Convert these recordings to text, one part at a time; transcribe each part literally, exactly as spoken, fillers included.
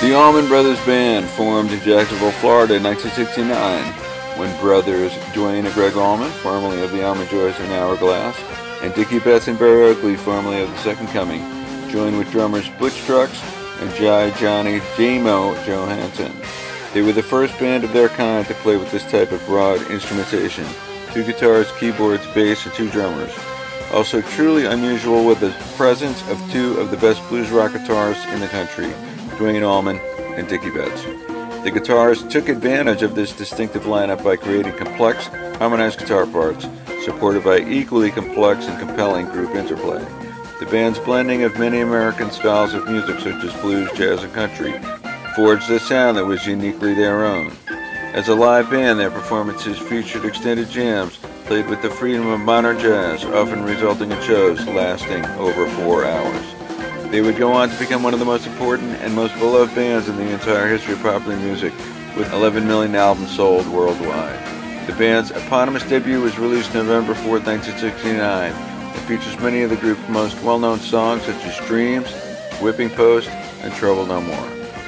The Allman Brothers Band formed in Jacksonville, Florida in nineteen sixty-nine, when brothers Duane and Greg Allman, formerly of the Almond Joys and Hourglass, and Dickie Betts and Barry Oakley, formerly of the Second Coming, joined with drummers Butch Trucks and Jai Johnny J-Mo Johansson. They were the first band of their kind to play with this type of broad instrumentation: two guitars, keyboards, bass, and two drummers. Also truly unusual with the presence of two of the best blues rock guitarists in the country, Duane Allman and Dickie Betts. The guitarists took advantage of this distinctive lineup by creating complex, harmonized guitar parts, supported by equally complex and compelling group interplay. The band's blending of many American styles of music such as blues, jazz, and country forged a sound that was uniquely their own. As a live band, their performances featured extended jams, played with the freedom of modern jazz, often resulting in shows lasting over four hours. They would go on to become one of the most important and most beloved bands in the entire history of popular music, with eleven million albums sold worldwide. The band's eponymous debut was released November fourth, nineteen sixty-nine. It features many of the group's most well-known songs such as Dreams, Whipping Post, and Trouble No More.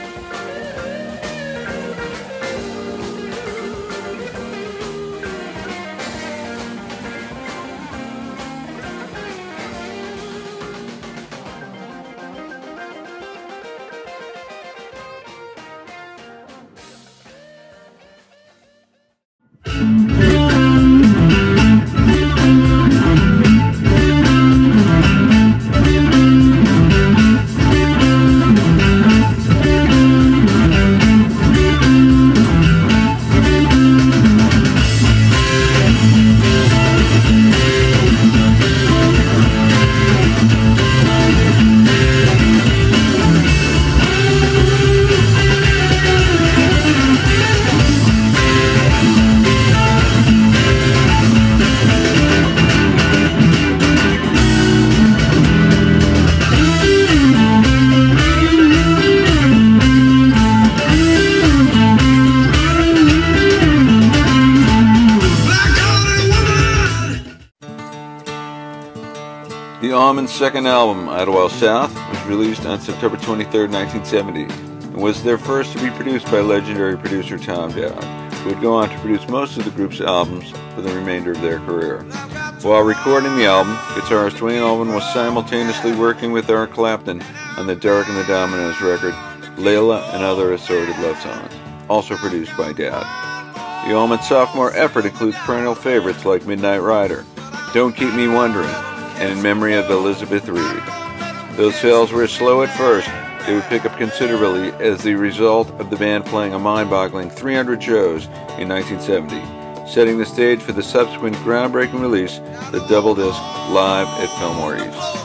The Allman's second album, Idlewild South, was released on September twenty-third, nineteen seventy, and was their first to be produced by legendary producer Tom Dowd, who would go on to produce most of the group's albums for the remainder of their career. While recording the album, guitarist Duane Allman was simultaneously working with Eric Clapton on the Derek and the Dominoes record, Layla and Other Assorted Love Songs, also produced by Dowd. The Allman sophomore effort includes perennial favorites like Midnight Rider, Don't Keep Me Wondering, and In Memory of Elizabeth Reed. Though sales were slow at first, they would pick up considerably as the result of the band playing a mind-boggling three hundred shows in nineteen seventy, setting the stage for the subsequent groundbreaking release, the double disc Live at Fillmore East.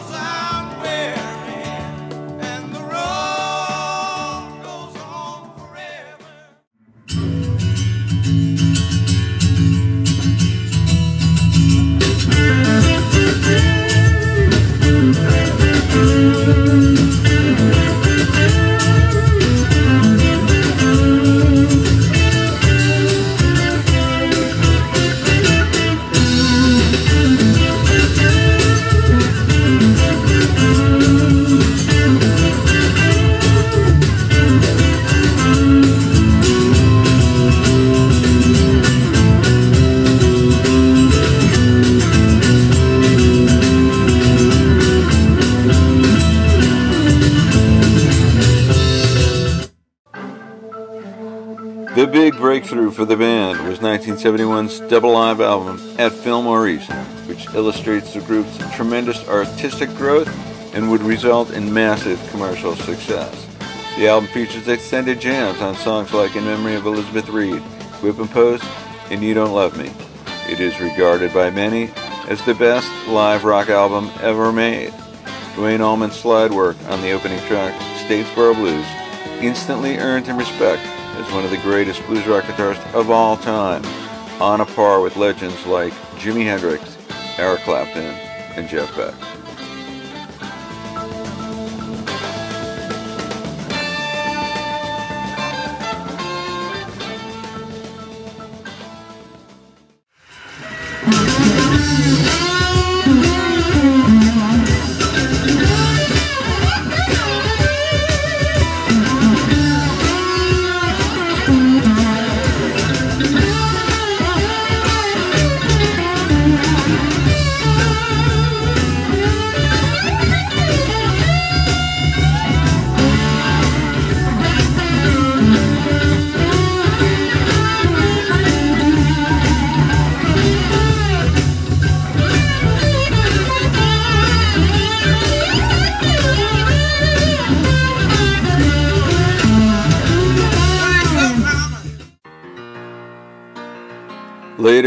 The big breakthrough for the band was nineteen seventy-one's double live album, At Fillmore East, which illustrates the group's tremendous artistic growth and would result in massive commercial success. The album features extended jams on songs like In Memory of Elizabeth Reed, Whippin' Post, and You Don't Love Me. It is regarded by many as the best live rock album ever made. Duane Allman's slide work on the opening track, Statesboro Blues, instantly earned him respect as one of the greatest blues rock guitarists of all time, on a par with legends like Jimi Hendrix, Eric Clapton, and Jeff Beck.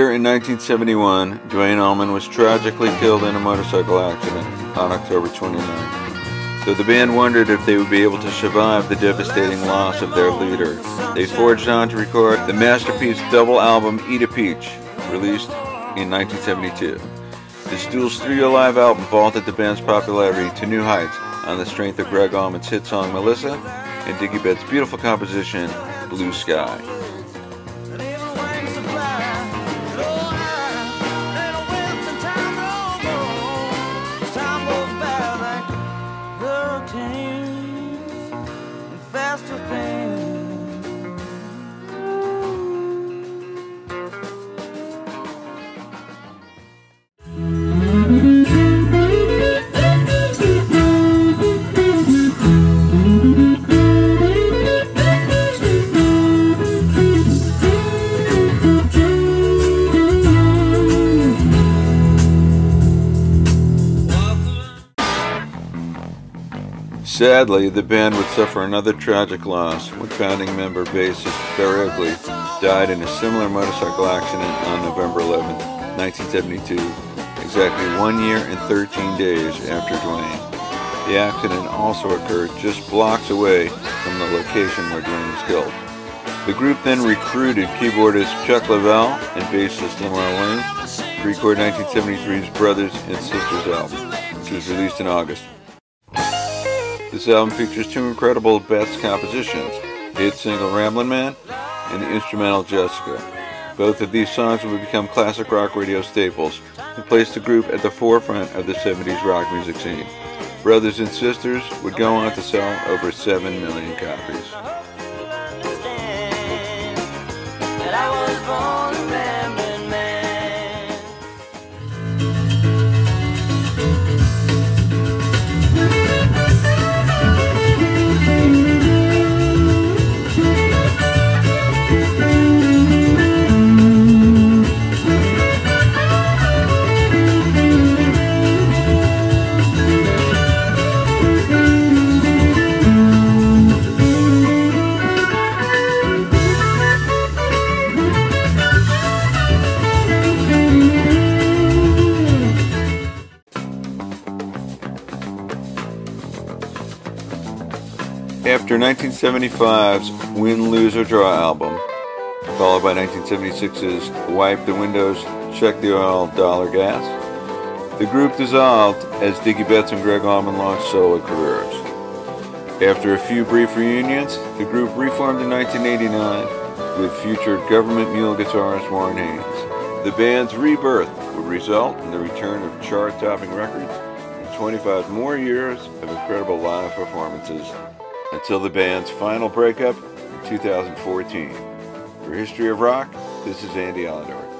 Later in nineteen seventy-one, Duane Allman was tragically killed in a motorcycle accident on October twenty-ninth. So the band wondered if they would be able to survive the devastating loss of their leader. They forged on to record the masterpiece double album Eat a Peach, released in nineteen seventy-two. This dual studio live album vaulted the band's popularity to new heights on the strength of Gregg Allman's hit song Melissa and Dickie Betts' beautiful composition Blue Sky. Sadly, the band would suffer another tragic loss when founding member bassist Barry Oakley died in a similar motorcycle accident on November eleventh, nineteen seventy-two, exactly one year and thirteen days after Duane. The accident also occurred just blocks away from the location where Duane was killed. The group then recruited keyboardist Chuck Leavell and bassist Lamar Lane to record nineteen seventy-three's Brothers and Sisters album, which was released in August. This album features two incredible Betts compositions, the hit single Ramblin' Man and the instrumental Jessica. Both of these songs would become classic rock radio staples and place the group at the forefront of the seventies rock music scene. Brothers and Sisters would go on to sell over seven million copies. After nineteen seventy-five's Win, Lose or Draw album, followed by nineteen seventy-six's Wipe the Windows, Check the Oil, Dollar Gas, the group dissolved as Dickie Betts and Gregg Allman launched solo careers. After a few brief reunions, the group reformed in nineteen eighty-nine with future Government Mule guitarist Warren Haynes. The band's rebirth would result in the return of chart-topping records and twenty-five more years of incredible live performances, until the band's final breakup in two thousand fourteen. For History of Rock, this is Andy Allendorf.